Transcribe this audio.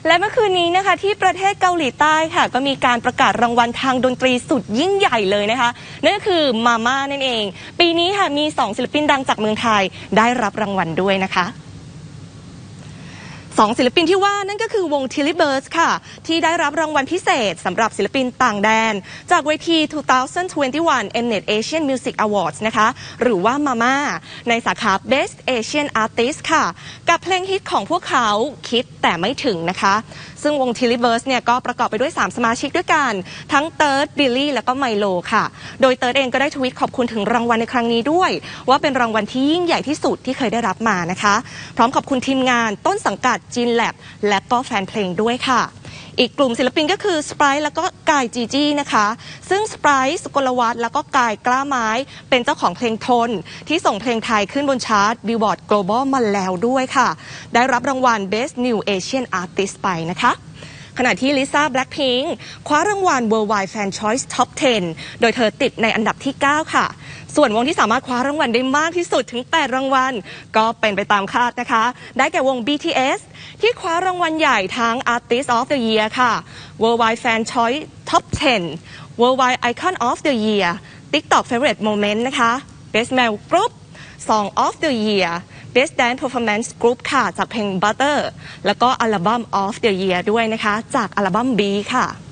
และเมื่อคืนนี้นะคะที่ประเทศเกาหลีใต้ค่ะก็มีการประกาศรางวัลทางดนตรีสุดยิ่งใหญ่เลยนะคะนั่นก็คือมาม่านั่นเองปีนี้ค่ะมี2ศิลปินดังจากเมืองไทยได้รับรางวัลด้วยนะคะ2ศิลปินที่ว่านั่นก็คือวง Tilly Birds ค่ะที่ได้รับรางวัลพิเศษสำหรับศิลปินต่างแดนจากเวที 2021 Mnet Asian Music Awards นะคะหรือว่ามาม่าในสาขา Best Asian Artist ค่ะกับเพลงฮิตของพวกเขาคิดแต่ไม่ถึงนะคะซึ่งวง Tilly Birds เนี่ยก็ประกอบไปด้วย3สมาชิกด้วยกันทั้งเติร์ดบิลลี่และก็ไมโลค่ะโดยเติร์ดเองก็ได้ทวีตขอบคุณถึงรางวัลในครั้งนี้ด้วยว่าเป็นรางวัลที่ยิ่งใหญ่ที่สุดที่เคยได้รับมานะคะพร้อมขอบคุณทีมงานต้นสังกัดจีนแลบและก็แฟนเพลงด้วยค่ะอีกกลุ่มศิลปินก็คือสไปร์แล้วก็กายจีจี้นะคะซึ่งสไปร์สกลวัฒน์แล้วก็กายกล้าไม้เป็นเจ้าของเพลงทนที่ส่งเพลงไทยขึ้นบนชาร์ต Billboard Global มาแล้วด้วยค่ะได้รับรางวัล Best New Asian Artist ไปนะคะขณะที่ลิซ่าแบล็คพิงค์คว้ารางวัล Worldwide Fan Choice Top 10 โดยเธอติดในอันดับที่ 9 ค่ะส่วนวงที่สามารถคว้ารางวัลได้มากที่สุดถึง8รางวัลก็เป็นไปตามคาดนะคะได้แก่วง BTS ที่คว้ารางวัลใหญ่ทั้ง Artist of the Year ค่ะ Worldwide Fan Choice Top 10 Worldwide Icon of the Year TikTok Favorite Moment นะคะ Best Male Group Song of the Year Best Dance Performance Group ค่ะจากเพลง Butter แล้วก็ Album of the Year ด้วยนะคะจากอัลบั้ม B ค่ะ